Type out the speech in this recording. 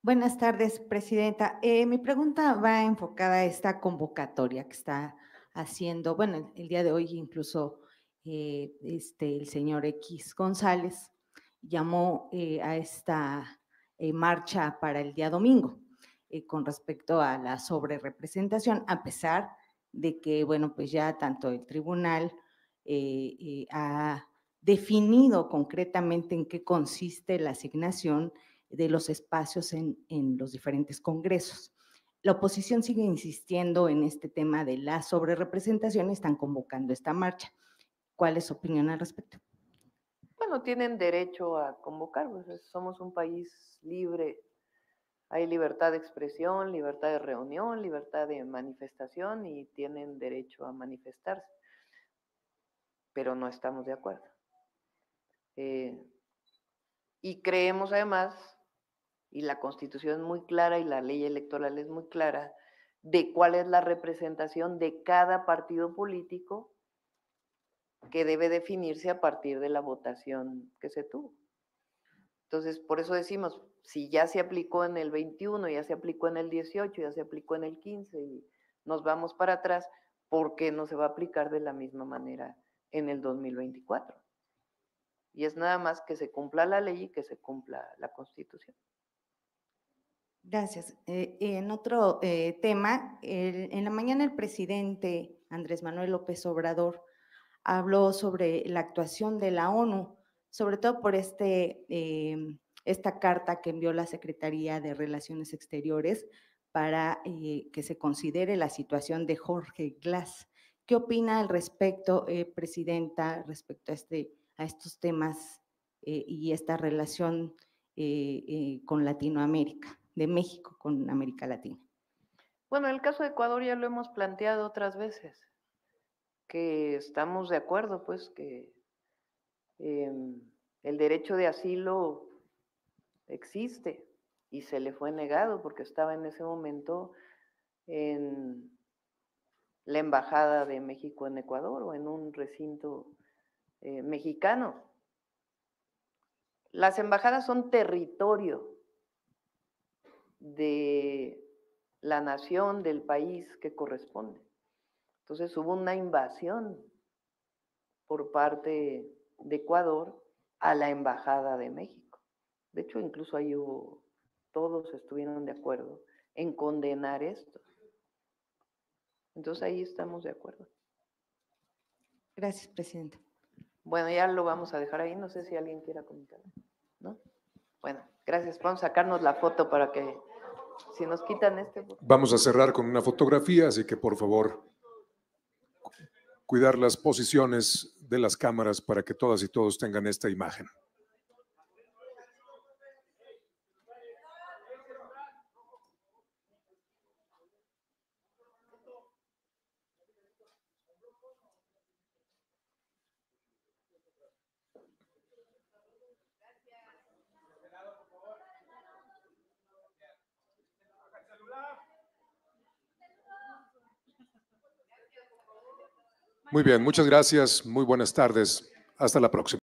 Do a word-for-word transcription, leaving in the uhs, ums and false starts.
Buenas tardes, presidenta. Eh, mi pregunta va enfocada a esta convocatoria que está haciendo, bueno, el, el día de hoy incluso eh, este, el señor X González llamó eh, a esta eh, marcha para el día domingo eh, con respecto a la sobrerepresentación, a pesar de que, bueno, pues ya tanto el tribunal eh, eh, ha definido concretamente en qué consiste la asignación de los espacios en, en los diferentes congresos. La oposición sigue insistiendo en este tema de la sobrerepresentación y están convocando esta marcha. ¿Cuál es su opinión al respecto? Bueno, tienen derecho a convocar, pues es- somos un país libre, hay libertad de expresión, libertad de reunión, libertad de manifestación y tienen derecho a manifestarse, pero no estamos de acuerdo. Eh, y creemos además, y la Constitución es muy clara y la ley electoral es muy clara, de cuál es la representación de cada partido político que debe definirse a partir de la votación que se tuvo. Entonces, por eso decimos, si ya se aplicó en el veintiuno, ya se aplicó en el dieciocho, ya se aplicó en el quince y nos vamos para atrás, ¿por qué no se va a aplicar de la misma manera en el dos mil veinticuatro? Y es nada más que se cumpla la ley y que se cumpla la Constitución. Gracias. Eh, en otro eh, tema, el- en la mañana el presidente Andrés Manuel López Obrador habló sobre la actuación de la ONU, sobre todo por este, eh, esta carta que envió la Secretaría de Relaciones Exteriores para eh, que se considere la situación de Jorge Glass. ¿Qué opina al respecto, eh, presidenta, respecto a, este, a estos temas eh, y esta relación eh, eh, con Latinoamérica, de México con América Latina? Bueno, en el caso de Ecuador ya lo hemos planteado otras veces, que estamos de acuerdo, pues, que eh, el derecho de asilo existe y se le fue negado porque estaba en ese momento en la Embajada de México en Ecuador o en un recinto eh, mexicano. Las embajadas son territorio de la nación, del país que corresponde. Entonces hubo una invasión por parte de Ecuador a la Embajada de México. De hecho, incluso ahí hubo, todos estuvieron de acuerdo en condenar esto. Entonces ahí estamos de acuerdo. Gracias, presidenta. Bueno, ya lo vamos a dejar ahí, no sé si alguien quiera comentar, ¿no? Bueno, gracias. Vamos a sacarnos la foto para que, si nos quitan este. Vamos a cerrar con una fotografía, así que por favor, cuidar las posiciones de las cámaras para que todas y todos tengan esta imagen. Muy bien, muchas gracias, muy buenas tardes, hasta la próxima.